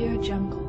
Audio Jungle.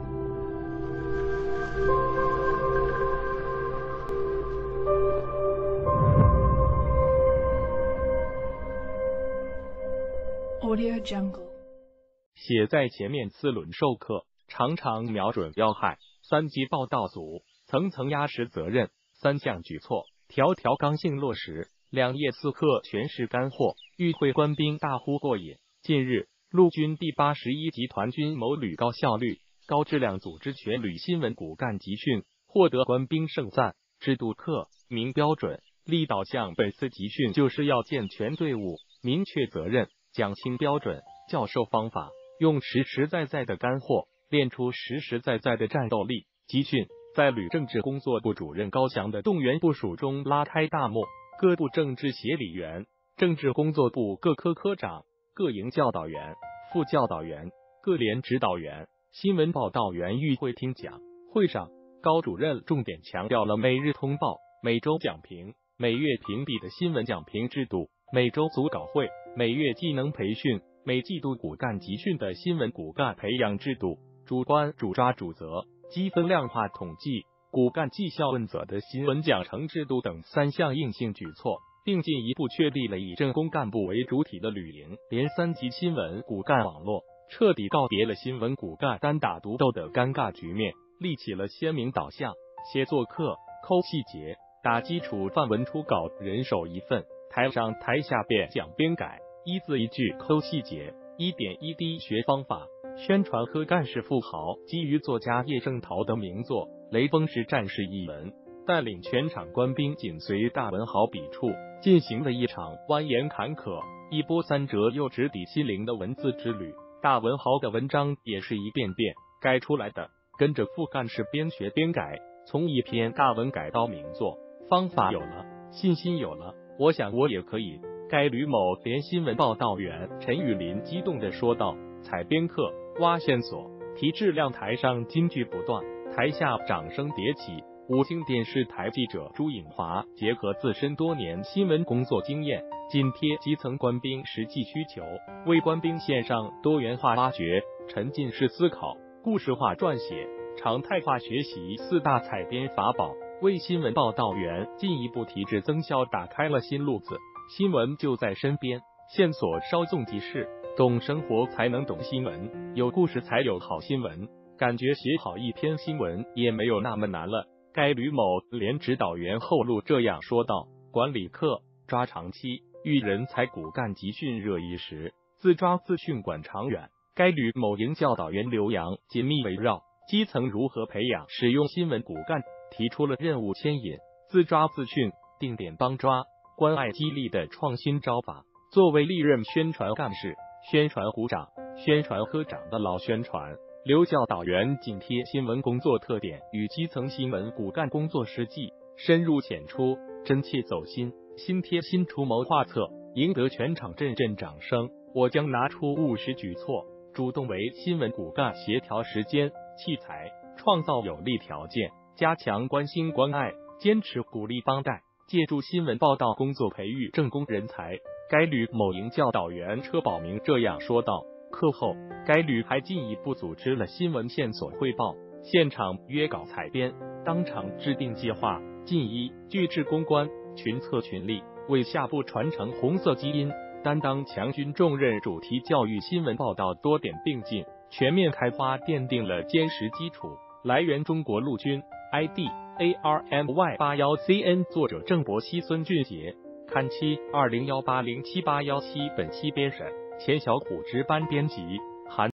Audio Jungle. 写在前面4轮授课，常常瞄准要害，3级报道组层层压实责任，3项举措条条刚性落实，2页4课全是干货，与会官兵大呼过瘾。近日，陆军第81集团军某旅高效率、高质量组织全旅新闻骨干集训，获得官兵盛赞。制度课明标准，力导向。本次集训就是要健全队伍，明确责任，讲清标准，教授方法，用实实在在的干货练出实实在在的战斗力。集训在旅政治工作部主任高翔的动员部署中拉开大幕，各部政治协理员、政治工作部各科科长、各营教导员、副教导员、各连指导员、新闻报道员与会听讲。会上，高主任重点强调了每日通报、每周讲评、每月评比的新闻讲评制度，每周组稿会、每月技能培训、每季度骨干集训的新闻骨干培养制度，主观主抓主责、积分量化统计、骨干绩效问责的新闻奖惩制度等3项硬性举措，并进一步确立了以政工干部为主体的旅营连3级新闻骨干网络，彻底告别了新闻骨干单打独斗的尴尬局面，立起了鲜明导向。写作课抠细节，打基础范文初稿，人手1份，台上台下边讲边改，一字一句抠细节，一点一滴学方法，宣传和干事富豪基于作家叶圣陶的名作《雷锋式战士》一文，带领全场官兵紧随大文豪笔触，进行了一场蜿蜒坎坷、一波三折又直抵心灵的文字之旅。大文豪的文章也是一遍遍改出来的，跟着副干事边学边改，从一篇大文改到名作，方法有了，信心有了，我想我也可以。该旅某连新闻报道员陈雨林激动地说道：“采编课、挖线索、提质量，台上金句不断，台下掌声迭起。”5星电视台记者朱颖华结合自身多年新闻工作经验，紧贴基层官兵实际需求，为官兵线上多元化挖掘、沉浸式思考、故事化撰写、常态化学习4大采编法宝，为新闻报道员进一步提质增效打开了新路子。新闻就在身边，线索稍纵即逝，懂生活才能懂新闻，有故事才有好新闻。感觉写好一篇新闻也没有那么难了。该旅某连指导员后路这样说道：“管理课抓长期，遇人才骨干集训热议时，自抓自训管长远。”该旅某营教导员刘洋紧密围绕基层如何培养使用新闻骨干，提出了任务牵引、自抓自训、定点帮抓、关爱激励的创新招法。作为历任宣传干事、宣传股长、宣传科长的老宣传，刘教导员紧贴新闻工作特点与基层新闻骨干工作实际，深入浅出，真切走心，心贴心出谋划策，赢得全场阵阵掌声。我将拿出务实举措，主动为新闻骨干协调时间、器材，创造有利条件，加强关心关爱，坚持鼓励帮带，借助新闻报道工作培育政工人才。该旅某营教导员车宝明这样说道。课后，该旅还进一步组织了新闻线索汇报、现场约稿采编、当场制定计划、进一拒制攻关、群策群力，为下部传承红色基因，担当强军重任。主题教育新闻报道多点并进，全面开花奠定了坚实基础。来源：中国陆军 ，ID ARMY81CN， 作者郑伯希、孙俊杰，刊期2018078117，本期编审钱小虎，值班编辑。